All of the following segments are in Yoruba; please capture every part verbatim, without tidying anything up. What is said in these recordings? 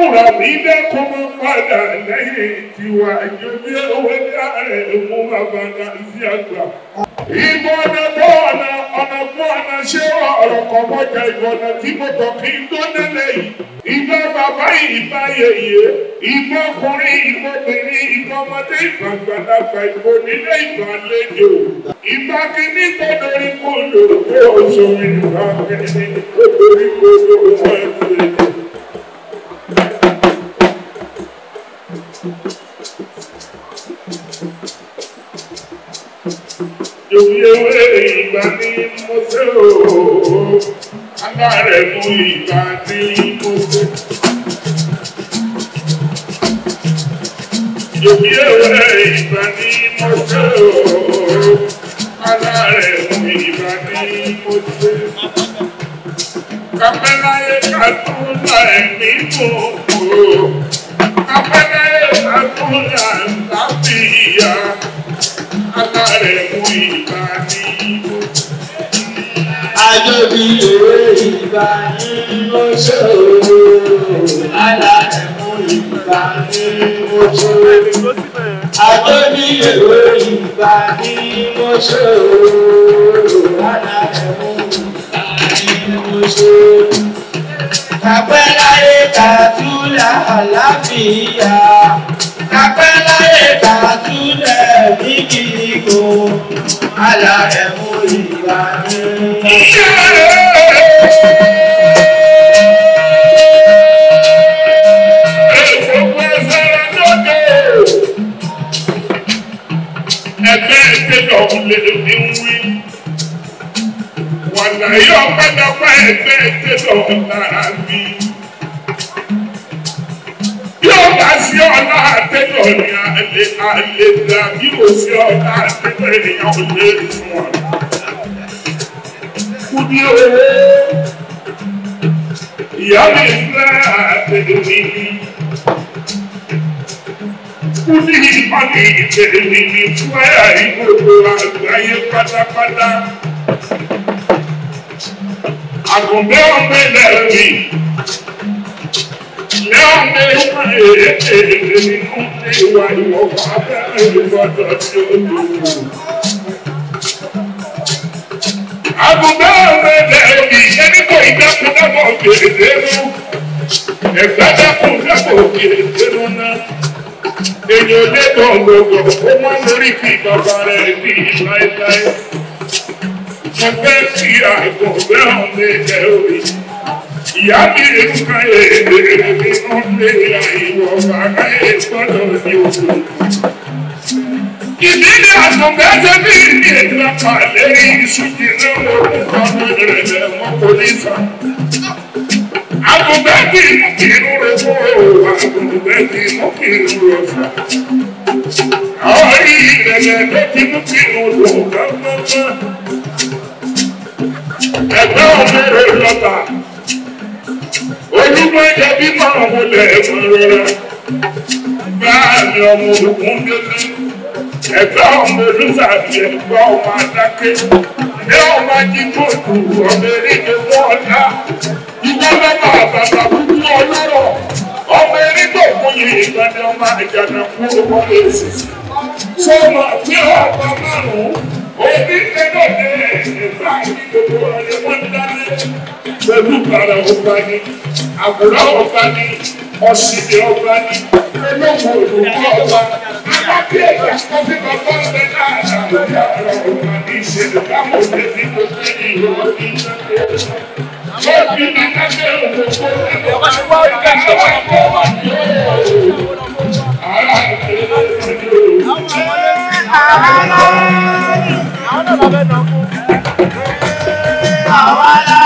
múra mi lẹ́kọ̀ọ́ padà lẹ́yìn tiwa Ajobiewe dáre mú abàdà sí àgbà. Ìbọ̀nà bọ́ọ̀nà ọ̀nà bọ́ọ̀nà ṣé ọ̀rọ̀ kan mọ́jà ìbọ̀nà tí mo tọ̀ kí n tó délé yìí. Ìgbà bàbá ìbá yèyé, ìbọn ọkùnrin, ìbọn obìnrin, ìbọn ọmọdé, ìbọn àgbàlagbà, ìbọn onílé, ìbọn àlejò. Ìbá kìíní tó dorí kodò, ó sòrò ìbá kìíní tó dorí kodò wọ́n ṣe. Ajobiewe ìgbà ní mo ṣe ooo, aláàrẹ̀ mú ìgbà ní mo ṣe. Ajobiewe ìgbà ní mo ṣe ooo, aláàrẹ̀ mú ìgbà ní mo ṣe. Kápẹ́láyé kàtúndà ẹ̀mí mú ooo, kápẹ́láyé kàtúndà láfíà. Ajobiewe ìgbà ní mo ṣe ooo, aláàrẹ̀ mú ìgbà ní mo ṣe. Ajobiewe ìgbà ní mo ṣe ooo, aláàrẹ̀ mú ìgbà ní mo ṣe. Kápẹ́láyé kàtúndà láfíà. Kápẹ́láyé kàtúndà ní kíkó, aláàrẹ̀ mú ìgbà ní. Ẹgbẹ́ ìtẹ́jọ́ lè ní wí. Wàlá yóò padà wá ẹgbẹ́ ìtẹ́jọ́ lára mi. Yóò bá sí ọ̀la àtẹ́jọ́ ní alẹ́ alẹ́ dá bí ó sí ọ̀la àtẹ́jọ́ ènìyàn ò lè fún ọ. Kúdí owó ìyá mi fẹ́ àtẹ́jọ́ mi ní. Kúdí ìpàdé ìtẹ̀lé mi ní fún ẹ̀yà ìgbòho àgbáyé pátápátá. Àgùnbẹ́ ọ̀gbẹ́ lẹ́rìí. Now they want to ìyá mi ìrúkà èdè ní ọ̀lẹ́ ìwọ̀ bàbá ìfọ́dọ̀ ní òkú. Ìdílé àtúnbẹ́sẹ̀ bí ní ìgbà pàlẹ́ ìṣújì lọ́wọ́ ọmọ ìrẹ̀lẹ̀ mọ́ pólísà. Àtúnbẹ́sì mú kí irú rẹ̀ fún òwò, àtúnbẹ́sì mú kí irú rẹ̀ fún. Àwọn ìrẹ̀lẹ̀ ló ti mú kí irú rẹ̀ gbọ́ngbọ́n. Ẹgbẹ́ òmìnira lọ́ta. Olúmọ ẹ̀jẹ̀ bí máa wọ lẹ̀ ẹ̀fọn rẹ̀. Báàmì ọmọ ògùn délé. Ẹ̀gbẹ́ ọmọ olùsàbí ẹ̀gbẹ́ ọmọ adáké. Ẹ ọmọ ajígbòdù ọmọ eréje wọ́ọ̀dá. Ìwọ́n lọ́mọ àbàbà kúkú ọlọ́rọ̀. Ọmọ eréje òkúnyè ìgbàdé ọmọ àjànà fún owó èsì. Sọ́mọ pé ọ̀pọ̀ márùn-ún. Òbí tẹ́lọ̀dé ẹ̀gbà ìgbòho ọ̀rẹ́ wọn dálé. Pẹ̀lú bàrà ọba ni, àwòrán ọba ni, ọ̀sìnlẹ̀ ọba ni, olóòwò olùkọ́ ọba, alábí ẹ̀yà kọ́fí bàbá ọ̀bẹ náà lórí àrà ọba ní ìṣẹ̀lẹ̀ láwọn òde tí mo fẹ́ ní ìlú ní ìṣẹ̀lẹ̀. Ṣọ́ọ̀bì ní kájẹ́ òkòkò ẹ̀kọ́ wá wá ìgbà tó wà kọ́ wà ní ọ̀rọ̀. Àrà ìṣẹ̀lẹ̀ ìṣẹ̀lẹ̀ àwọn náà bá bẹ́ẹ̀ náà kú. Àwa la.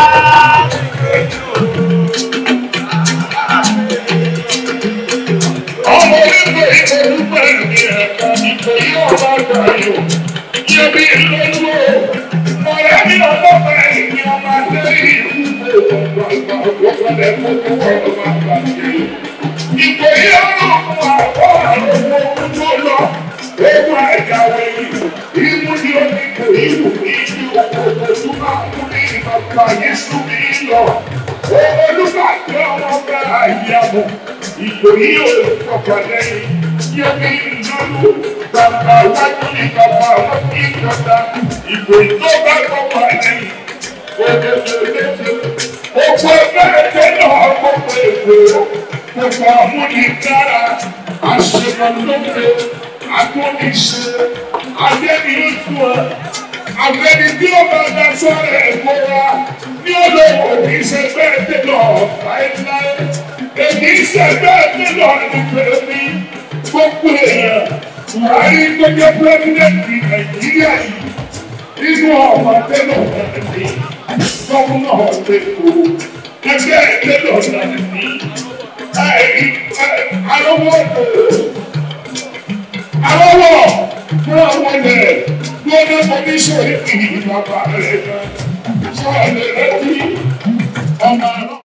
Ọmọ onígbò ìgbòrúgbò ẹ̀mí ẹ̀ka ìgbò yóò bá gbàyò. Yẹbi ìlọ́lúwò, ọ̀rẹ́ mi ọlọ́pàá ẹ̀mí ọmọ adẹ́rẹ́ ìlú ọgbà ọgbà ọgbà ẹ̀kọ́ ọgbà ọgbà jẹ́. Ìgbò yóò rọ̀ fún àwọn àrùn owó tó lọ. Ewu àjàwé ìmú ni ó ní kò ìlú ìlú òkòtò tó máa mú ní ìbàbà Yéṣu mi lọ. Olúbàdàn ọmọ ọba àyàwó. Ìkòyí ò kọ̀kọ̀ lẹ́yìn. Yẹ́mi ìnáwó bàbá wájú ní bàbá wọn kí ìjọba. Ìkòyí tó bá kọ̀kọ̀ lẹ́yìn. Gbogbo ẹgbẹ́ náà gbogbo èkó. Gbogbo àmúnidára. Àṣemọ̀lódé. Àtúnṣe. Adébíyótúwa. Àgbẹ̀ni tí ó bá dá sọ́rọ̀ ẹ̀kọ́ wa ní olówó kì í ṣe bẹ́ẹ̀ tẹ́lọ̀ láéláé. Èmi ṣe bẹ́ẹ̀ tẹ́lọ̀ nípa mi. Gbogbo èèyàn Buhari tó jẹ́ pírẹ́sidẹ́ntì Nàìjíríà yìí nínú ọmọ tẹ́lọ̀ nàìjí gómìnà ọ̀dẹ́kọ̀ ẹgbẹ́ tẹ́lọ̀ nàìjí alówó alówó fún àwọn ilẹ̀ lọ́dọ̀ kọ́míṣọ́ ìpínlẹ̀ bàbá rẹ̀ náà sọ̀rọ̀ lẹ́tí ọmọ náà.